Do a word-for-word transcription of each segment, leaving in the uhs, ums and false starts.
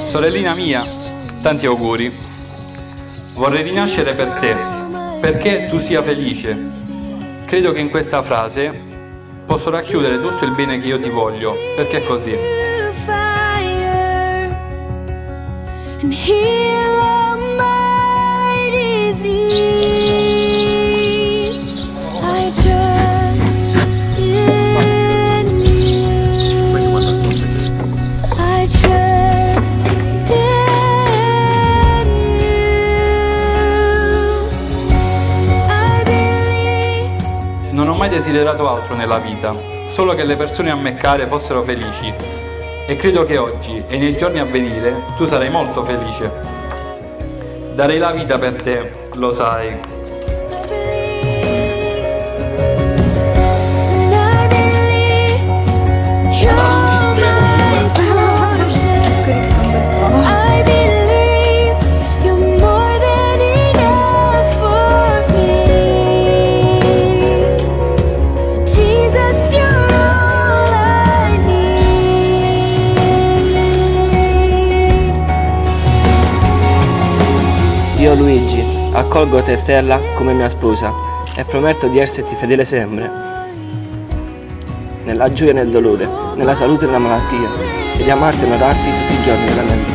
Sorellina mia, tanti auguri. Vorrei rinascere per te, perché tu sia felice. Credo che in questa frase posso racchiudere tutto il bene che io ti voglio, perché è così. Non ho mai desiderato altro nella vita, solo che le persone a me care fossero felici. E credo che oggi e nei giorni a venire tu sarai molto felice. Darei la vita per te, lo sai. Io Luigi, accolgo te Stella come mia sposa e prometto di esserti fedele sempre, nella gioia e nel dolore, nella salute e nella malattia, e di amarti e onorarti tutti i giorni della mia vita.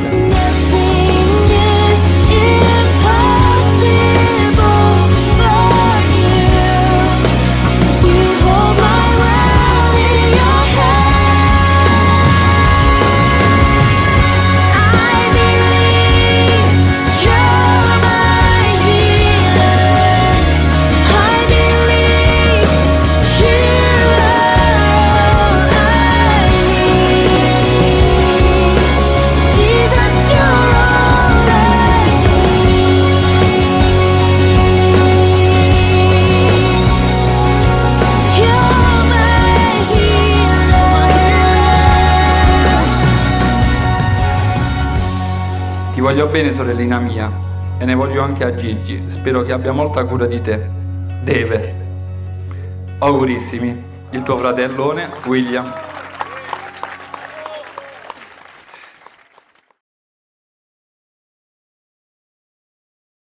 Ti voglio bene, sorellina mia, e ne voglio anche a Gigi. Spero che abbia molta cura di te. Deve. Augurissimi. Il tuo fratellone, William.